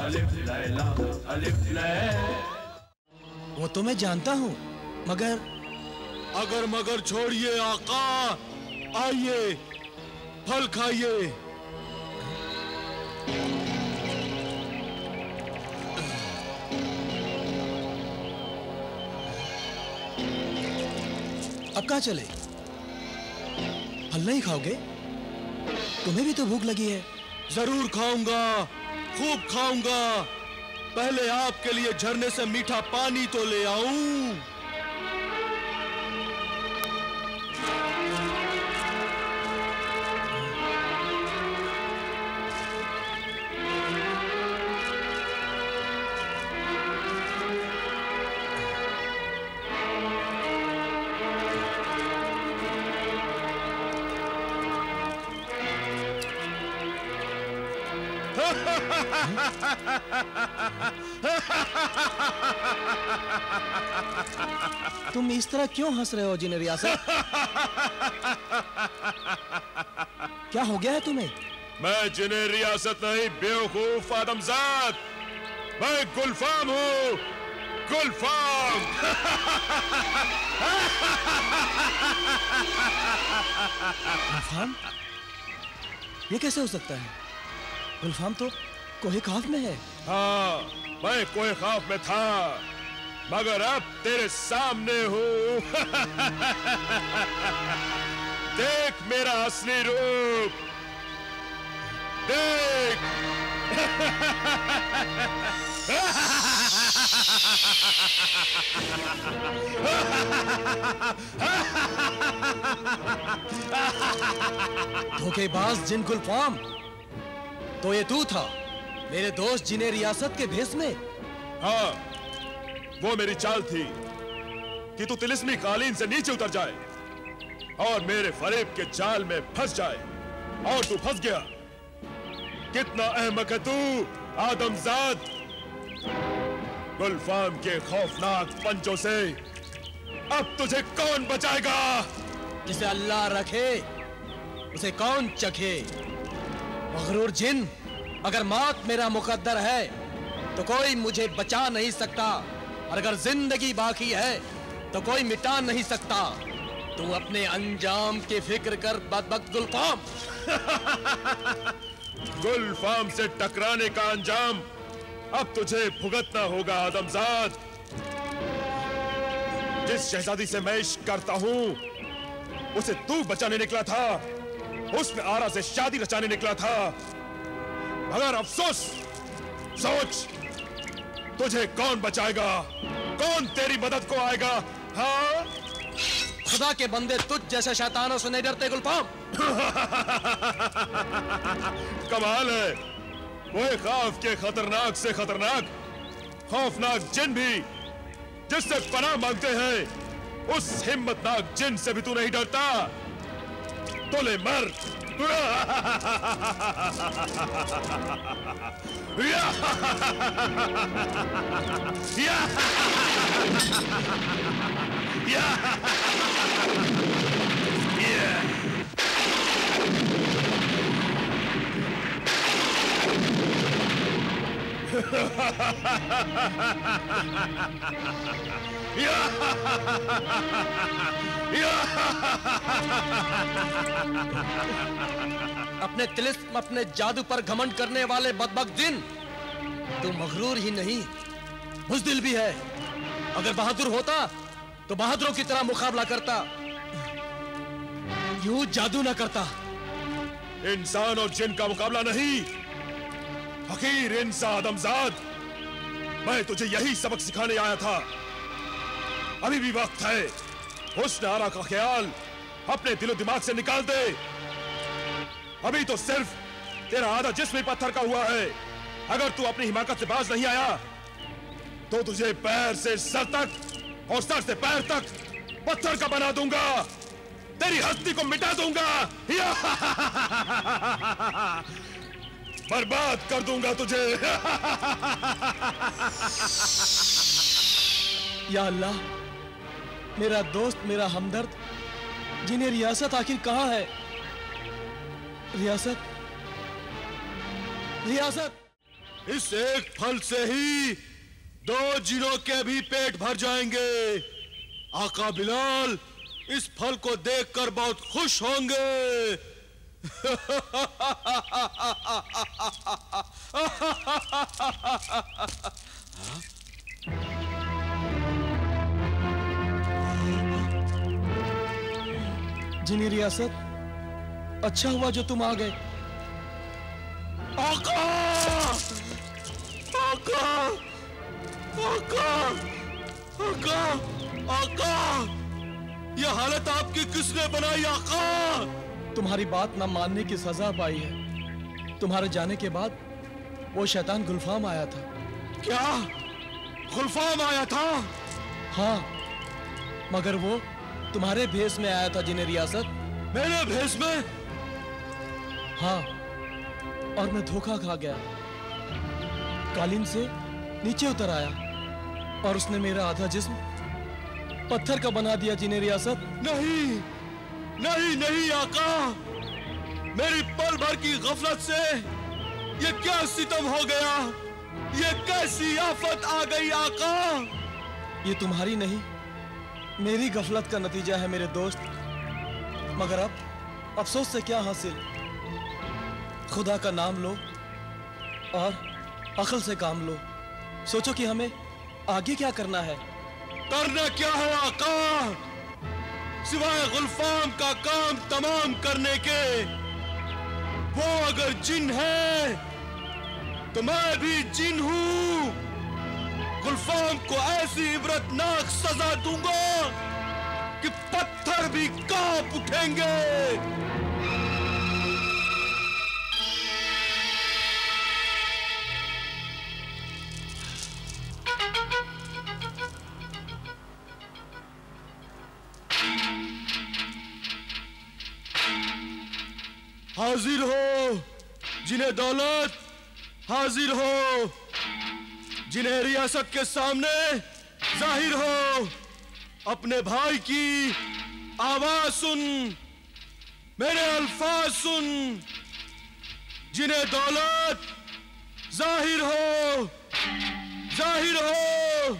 वो तो मैं जानता हूँ, मगर अगर मगर छोड़िए आका, आइए फल खाइए। अब कहाँ चले? फल नहीं खाओगे? तुम्हें भी तो भूख लगी है। जरूर खाऊंगा, खूब खाऊंगा। पहले आपके लिए झरने से मीठा पानी तो ले आऊं। तुम इस तरह क्यों हंस रहे हो जिन रियासत? क्या हो गया है तुम्हें? मैं जिन्हें रियासत नहीं, बेवकूफ आदमजाद। मैं गुलफाम हूँ, गुलफाम। गुलफाम? ये कैसे हो सकता है? गुलफाम तो कोहे खाफ में है। हाँ, मैं कोहे खाफ में था, मगर अब तेरे सामने हूँ। देख मेरा असली रूप, देख। धोखेबाज जिन गुलफाम, तो ये तू था मेरे दोस्त जिन्हें रियासत के भेस में? हाँ, वो मेरी चाल थी कि तू तिलिस्मी कालीन से नीचे उतर जाए और मेरे फरेब के जाल में फंस जाए, और तू फंस गया। कितना अहमक है तू आदमजाद। गुलफाम के खौफनाक पंजों से अब तुझे कौन बचाएगा? जिसे अल्लाह रखे उसे कौन चखे। मगरूर जिन, अगर मौत मेरा मुकद्दर है तो कोई मुझे बचा नहीं सकता, और अगर जिंदगी बाकी है तो कोई मिटा नहीं सकता। तू अपने अंजाम की फिक्र कर बदबख्त गुलफाम। गुलफाम से टकराने का अंजाम अब तुझे भुगतना होगा आदमजाद। जिस शहजादी से मैं इश्क करता हूं उसे तू बचाने निकला था, उसमें आरा से शादी रचाने निकला था, मगर अफसोस। सोच, तुझे कौन बचाएगा? कौन तेरी मदद को आएगा? हाँ? खुदा के बंदे तुझ जैसे शैतानों से नहीं डरते गुलफाम। कमाल है, वो खौफ के खतरनाक से खतरनाक खौफनाक जिन भी जिससे पनाह मांगते हैं, उस हिम्मतनाक जिन से भी तू नहीं डरता। तो ले मर। अपने तिलिस्म, अपने जादू पर घमंड करने वाले बदबख्त जिन, तू मगरूर ही नहीं बुज़दिल भी है। अगर बहादुर होता तो बहादुरों की तरह मुकाबला करता, यूं जादू ना करता। इंसान और जिन का मुकाबला नहीं, फकीर इंसान आदमजाद। मैं तुझे यही सबक सिखाने आया था। अभी भी वक्त है, हुस्न आरा का ख्याल अपने दिलो दिमाग से निकाल दे। अभी तो सिर्फ तेरा आधा जिस्म ही पत्थर का हुआ है। अगर तू अपनी हिमाकत से बाज नहीं आया तो तुझे पैर से सर तक और सर से पैर तक पत्थर का बना दूंगा, तेरी हस्ती को मिटा दूंगा, बर्बाद कर दूंगा तुझे। या अल्लाह, मेरा दोस्त, मेरा हमदर्द, जिन्हें रियासत आखिर कहां है? रियासत, रियासत। इस एक फल से ही 2 जिनों के भी पेट भर जाएंगे। आका बिलाल इस फल को देखकर बहुत खुश होंगे। जिनी रियासत, अच्छा हुआ जो तुम आ गए। आका! आका! आका! आका! आका! यह हालत आपकी किसने बनाई आका? तुम्हारी बात न मानने की सजा पाई है। तुम्हारे जाने के बाद वो शैतान गुलफाम आया था। क्या? गुलफाम आया था? हाँ, मगर वो तुम्हारे भेष में आया था जिन्हें रियासत। मेरे भेष में? हाँ, और मैं धोखा खा गया। कालीन से नीचे उतर आया और उसने मेरा आधा जिस्म पत्थर का बना दिया जिन्हें रियासत। नहीं, नहीं, नहीं आका, मेरी पल भर की गफलत से ये क्या सितम हो गया? ये कैसी आफत आ गई आका? ये तुम्हारी नहीं, मेरी गफलत का नतीजा है मेरे दोस्त। मगर अब अफसोस से क्या हासिल? खुदा का नाम लो और अक्ल से काम लो। सोचो कि हमें आगे क्या करना है। करना क्या है आका? सिवाय गुलफाम का काम तमाम करने के। वो अगर जिन है तो मैं भी जिन हूं। गुलफाम को ऐसी इबरतनाक सजा दूंगा कि पत्थर भी कांप उठेंगे। हाजिर हो जिन्हें दौलत, हाजिर हो जिन्हें रियासत के सामने जाहिर हो। अपने भाई की आवाज सुन, मेरे अल्फाज सुन। जिन्हें दौलत, जाहिर हो, जाहिर हो।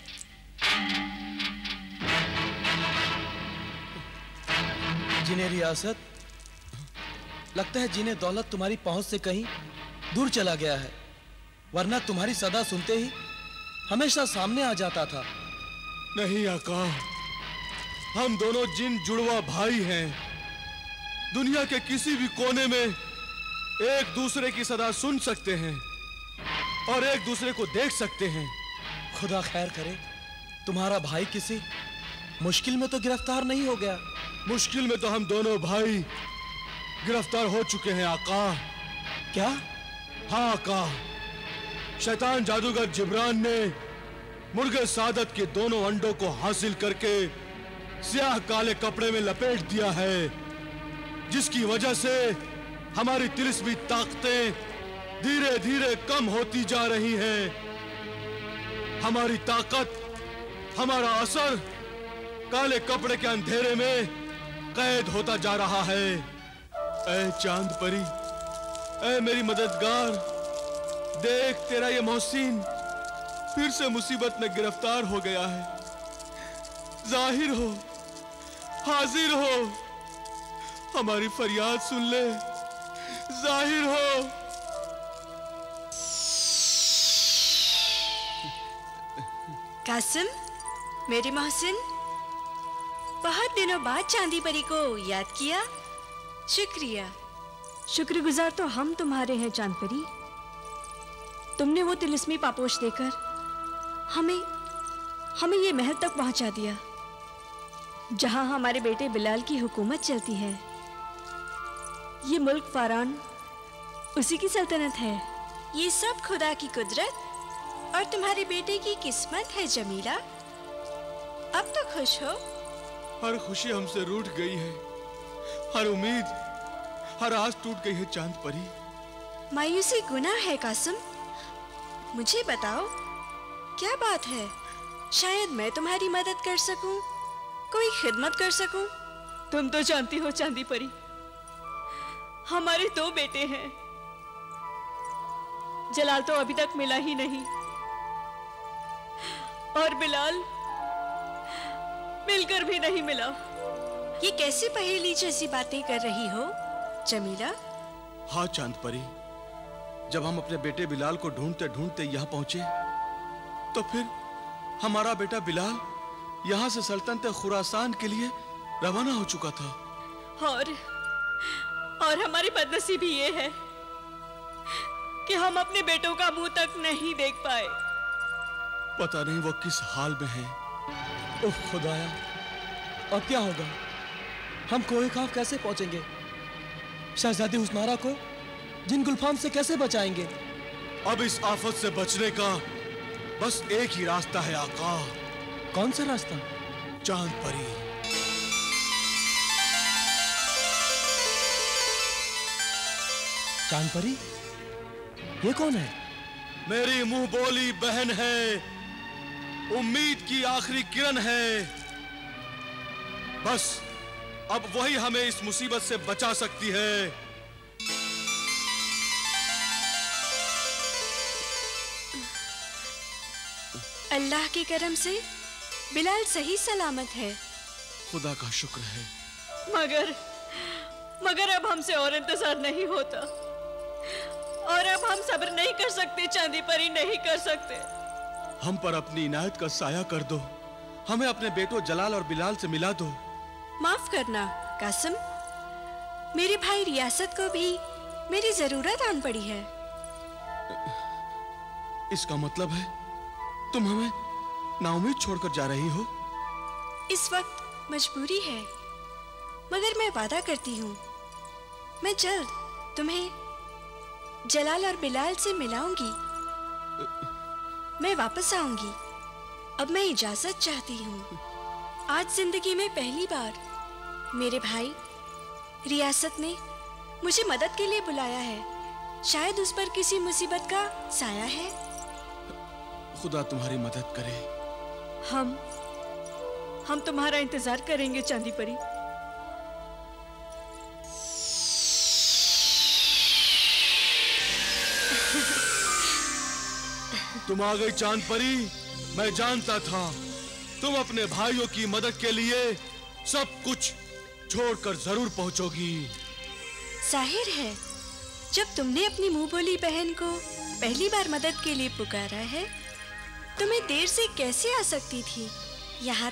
जिन्हें रियासत, लगता है जिन्हें दौलत तुम्हारी पहुंच से कहीं दूर चला गया है, वरना तुम्हारी सदा सुनते ही हमेशा सामने आ जाता था। नहीं आका, हम दोनों जिन जुड़वा भाई हैं। दुनिया के किसी भी कोने में एक दूसरे की सदा सुन सकते हैं और एक दूसरे को देख सकते हैं। खुदा खैर करे, तुम्हारा भाई किसी मुश्किल में तो गिरफ्तार नहीं हो गया। मुश्किल में तो हम दोनों भाई गिरफ्तार हो चुके हैं आका। क्या? हाँ आका, शैतान जादूगर जिब्रान ने मुर्गे सादत के दोनों अंडों को हासिल करके स्याह काले कपड़े में लपेट दिया है, जिसकी वजह से हमारी तिलिस्मी ताकतें धीरे धीरे कम होती जा रही हैं। हमारी ताकत, हमारा असर काले कपड़े के अंधेरे में कैद होता जा रहा है। ऐ चांद परी, ऐ मेरी मददगार, देख तेरा ये मोहसिन फिर से मुसीबत में गिरफ्तार हो गया है। जाहिर हो, हाजिर हो, हमारी फरियाद सुन ले। जाहिर हो। कासिम, मेरी मोहसिन, बहुत दिनों बाद चांदी परी को याद किया। शुक्रिया। शुक्रगुजार तो हम तुम्हारे हैं चांद परी। तुमने वो तिलिस्मी पापोश देकर हमें ये महल तक पहुंचा दिया, जहां हमारे बेटे बिलाल की हुकूमत चलती है। ये मुल्क फारान उसी की सल्तनत है। ये सब खुदा की कुदरत और तुम्हारे बेटे की किस्मत है जमीला। अब तो खुश हो। हर खुशी हमसे रूठ गई है, हर उम्मीद, हर आस टूट गई है चांद परी। मायूसी गुनाह है कासिम। मुझे बताओ, क्या बात है? शायद मैं तुम्हारी मदद कर सकूं, कोई खिदमत कर सकूं। तुम तो जानती हो चांदी परी, हमारे 2 बेटे हैं जलाल तो अभी तक मिला ही नहीं, और बिलाल मिलकर भी नहीं मिला। ये कैसी पहेली जैसी बातें कर रही हो जमीला? हाँ चांद परी, जब हम अपने बेटे बिलाल को ढूंढते ढूंढते यहाँ पहुंचे तो फिर हमारा बेटा बिलाल यहाँ से सल्तनत खुरासान के लिए रवाना हो चुका था। और हमारी बदनसीबी ये है कि हम अपने बेटों का मुंह तक नहीं देख पाए। पता नहीं वो किस हाल में हैं। उफ खुदाया, अब क्या होगा? हम कोहे खाफ कैसे पहुंचेंगे? शहजादी हुस्नारा को जिन गुलफाम से कैसे बचाएंगे? अब इस आफत से बचने का बस एक ही रास्ता है आका। कौन सा रास्ता? चांद परी। चांद परी? ये कौन है? मेरी मुंह बोली बहन है, उम्मीद की आखिरी किरण है। बस अब वही हमें इस मुसीबत से बचा सकती है। अल्लाह के करम से बिलाल सही सलामत है। खुदा का शुक्र है। मगर अब हमसे और इंतजार नहीं होता, और अब हम सब्र नहीं कर सकते चांदी परी, नहीं कर सकते। हम पर अपनी इनायत का साया कर दो, हमें अपने बेटों जलाल और बिलाल से मिला दो। माफ करना कासिम, मेरे भाई रियासत को भी मेरी जरूरत आन पड़ी है। इसका मतलब है तुम हमें नाउम्मीद छोड़कर जा रही हो? इस वक्त मजबूरी है, मगर मैं वादा करती हूँ मैं जल्द तुम्हें जलाल और बिलाल से मिलाऊंगी। मैं वापस आऊंगी। अब मैं इजाजत चाहती हूँ। आज जिंदगी में पहली बार मेरे भाई रियासत ने मुझे मदद के लिए बुलाया है। शायद उस पर किसी मुसीबत का साया है। खुदा तुम्हारी मदद करे। हम तुम्हारा इंतजार करेंगे चांदी परी। तुम आ गई चांद परी। मैं जानता था तुम अपने भाइयों की मदद के लिए सब कुछ छोड़कर जरूर पहुंचोगी। जाहिर है, जब तुमने अपनी मुंह बोली बहन को पहली बार मदद के लिए पुकारा है, तुम्हें देर से कैसे आ सकती थी? यहाँ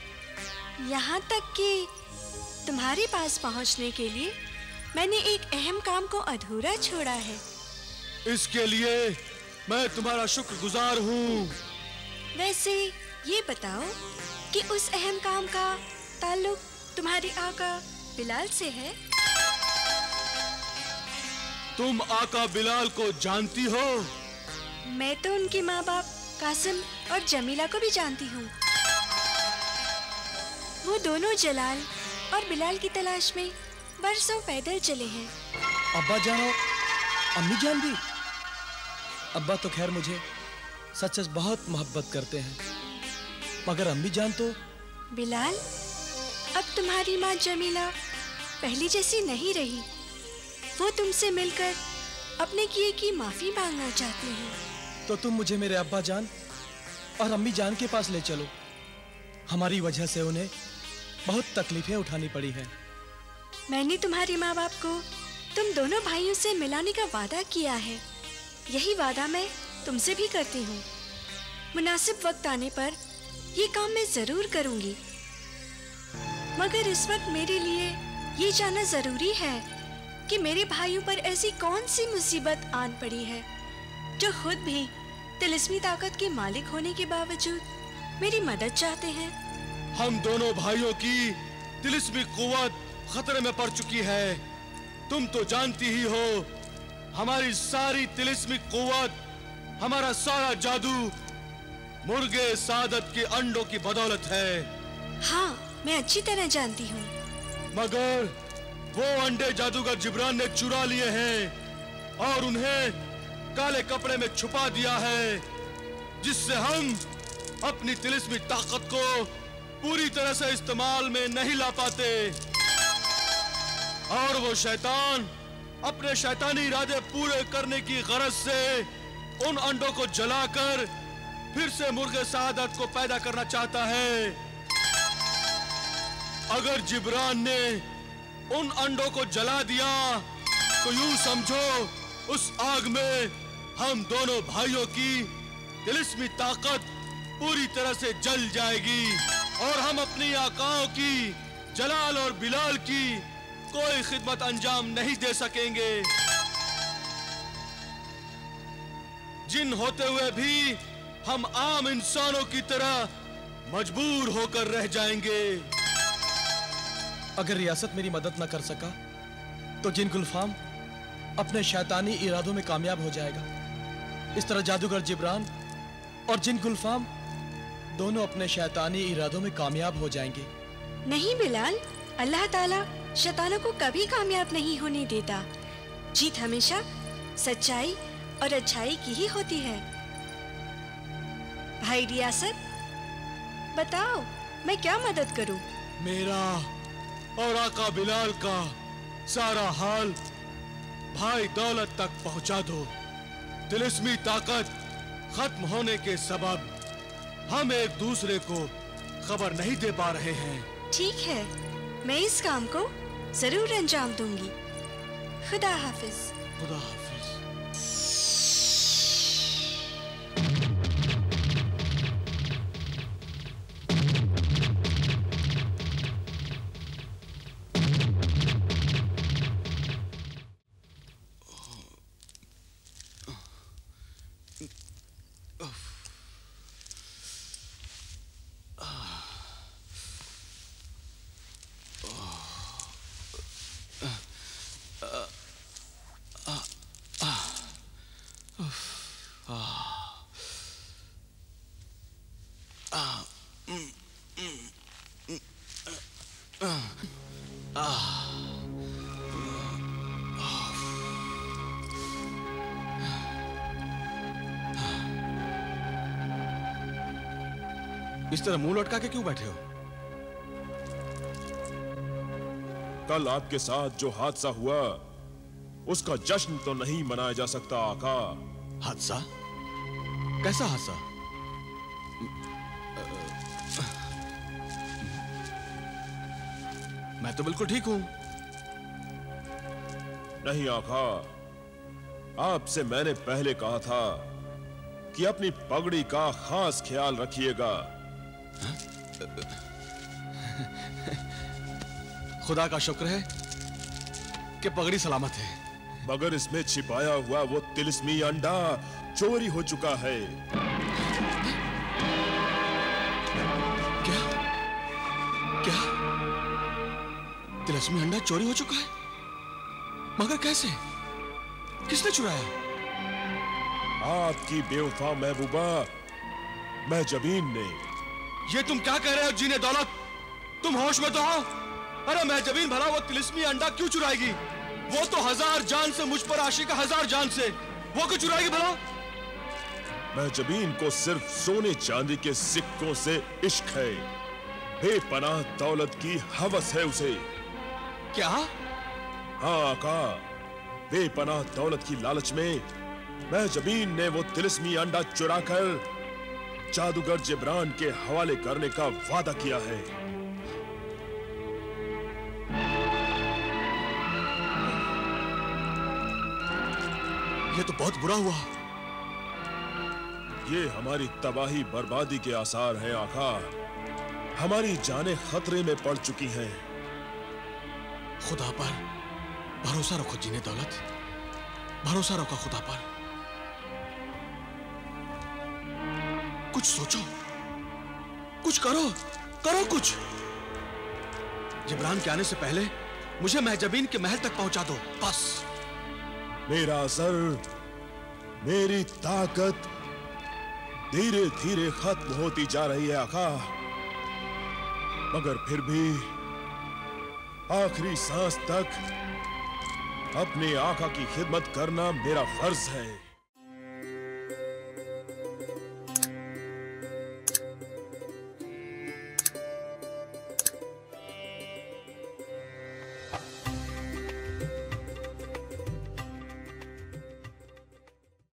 तक कि तुम्हारे पास पहुँचने के लिए मैंने एक अहम काम को अधूरा छोड़ा है। इसके लिए मैं तुम्हारा शुक्रगुजार हूँ। वैसे ये बताओ कि उस अहम काम का ताल्लुक तुम्हारे आका बिलाल से है? तुम आका बिलाल को जानती हो? मैं तो उनके माँ बाप कासिम और जमीला को भी जानती हूँ। वो दोनों जलाल और बिलाल की तलाश में बरसों पैदल चले हैं। अब्बा जान और अम्मी जान भी? अब्बा तो खैर मुझे सच बहुत मोहब्बत करते हैं, मगर अम्मी जान तो। बिलाल, अब तुम्हारी माँ जमीला पहली जैसी नहीं रही। वो तुमसे मिलकर अपने किए की माफी मांगना चाहती हैं। तो तुम मुझे मेरे अब्बा जान और अम्मी जान के पास ले चलो। हमारी वजह से उन्हें बहुत तकलीफें उठानी पड़ी हैं। मैंने तुम्हारे माँ बाप को तुम दोनों भाइयों से मिलाने का वादा किया है। यही वादा मैं तुमसे भी करती हूँ। मुनासिब वक्त आने पर ये काम मैं जरूर करूँगी, मगर इस वक्त मेरे लिए ये जानना जरूरी है कि मेरे भाइयों पर ऐसी कौन सी मुसीबत आन पड़ी है जो खुद भी तिलिस्मी ताकत के मालिक होने के बावजूद मेरी मदद चाहते हैं। हम दोनों भाइयों की तिलिस्मी कुव्वत खतरे में पड़ चुकी है। तुम तो जानती ही हो, हमारी सारी तिलिस्मी कुव्वत, हमारा सारा जादू मुर्गे सादत के अंडों की बदौलत है। हाँ, मैं अच्छी तरह जानती हूँ। मगर वो अंडे जादूगर जिब्रान ने चुरा लिए हैं और उन्हें काले कपड़े में छुपा दिया है, जिससे हम अपनी तिलिस्मी ताकत को पूरी तरह से इस्तेमाल में नहीं ला पाते। और वो शैतान अपने शैतानी इरादे पूरे करने की गरज से उन अंडों को जलाकर फिर से मुर्गे सआदत को पैदा करना चाहता है। अगर जिब्रान ने उन अंडों को जला दिया तो यूं समझो उस आग में हम दोनों भाइयों की तिलिस्मी ताकत पूरी तरह से जल जाएगी और हम अपनी आकाओं की, जलाल और बिलाल की कोई खिदमत अंजाम नहीं दे सकेंगे। जिन होते हुए भी हम आम इंसानों की तरह मजबूर होकर रह जाएंगे। अगर रियासत मेरी मदद न कर सका तो जिन गुलफाम अपने शैतानी इरादों में कामयाब हो जाएगा। इस तरह जादूगर जिब्रान और जिन गुलफाम दोनों अपने शैतानी इरादों में कामयाब हो जाएंगे। नहीं बिलाल, अल्लाह ताला शैतानों को कभी कामयाब नहीं होने देता। जीत हमेशा सच्चाई और अच्छाई की ही होती है। भाई रियासत, बताओ मैं क्या मदद करूं? मेरा और आका बिलाल का सारा हाल भाई दौलत तक पहुंचा दो। तिलिस्मी ताकत खत्म होने के सबब हम एक दूसरे को खबर नहीं दे पा रहे हैं। ठीक है, मैं इस काम को जरूर अंजाम दूंगी। खुदा हाफिज। खुदा हाफिज। इस तरह मुंह लटका के क्यों बैठे हो? कल आपके साथ जो हादसा हुआ उसका जश्न तो नहीं मनाया जा सकता आका। हादसा? कैसा हादसा? मैं तो बिल्कुल ठीक हूं। नहीं आका, आपसे मैंने पहले कहा था कि अपनी पगड़ी का खास ख्याल रखिएगा। खुदा का शुक्र है कि पगड़ी सलामत है, मगर इसमें छिपाया हुआ वो तिलिस्मी अंडा चोरी हो चुका है। क्या? क्या? तिलिस्मी अंडा चोरी हो चुका है? मगर कैसे? किसने चुराया? आपकी बेवफा महबूबा महजबीन ने। ये तुम क्या कह रहे हो जीने दौलत? तुम होश में तो हो? अरे महजबीन भला वो तिलिस्मी अंडा क्यों चुराएगी? वो तो 1000 जान से मुझ पर आशिक 1000 जान से, वो क्यों चुराएगी भला? महजबीन को सिर्फ सोने चांदी के सिक्कों से इश्क है, बेपनाह दौलत की हवस है उसे। क्या? हाँ आका, बेपनाह दौलत की लालच में महजबीन ने वो तिलिस्मी अंडा चुराकर जादूगर जिब्रान के हवाले करने का वादा किया है। ये तो बहुत बुरा हुआ। ये हमारी तबाही बर्बादी के आसार हैं आका। हमारी जानें खतरे में पड़ चुकी हैं। खुदा पर भरोसा रखो जीने दौलत, भरोसा रखो खुदा पर। कुछ सोचो, कुछ करो, करो कुछ। जिब्रान के आने से पहले मुझे महजबीन के महल तक पहुंचा दो, बस। मेरा असर, मेरी ताकत धीरे धीरे खत्म होती जा रही है आका, मगर फिर भी आखिरी सांस तक अपने आका की खिदमत करना मेरा फर्ज है।